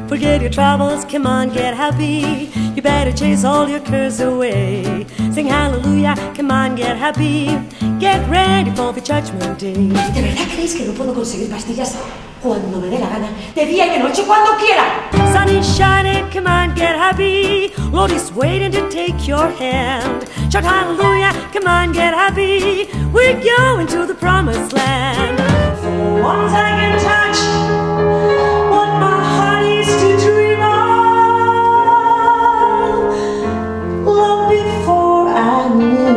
Forget your troubles, come on, get happy. You better chase all your cares away. Sing hallelujah, come on, get happy. Get ready for the judgment day. ¿De verdad creéis que no puedo conseguir pastillas cuando me dé la gana? De día y de noche, cuando quiera. Sun is shining, come on, get happy. Lord is waiting to take your hand. Shout hallelujah, come on, get happy. We're going to the promised land. For once I can touch what my heart used to dream of, long before I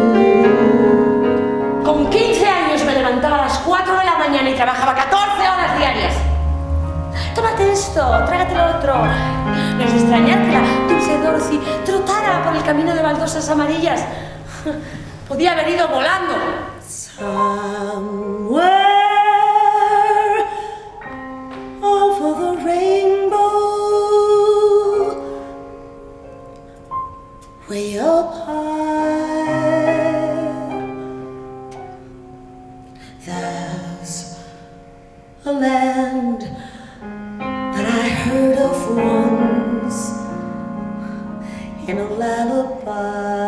knew. Con 15 años me levantaba a las 4 de la mañana y trabajaba 14 horas diarias. Tómate esto, trágate lo otro. No es de extrañar que la dulce Dorothy trotara por el camino de baldosas amarillas. Podía haber ido volando. Somewhere over the rainbow, way up high, there's a land that I heard of once in a lullaby.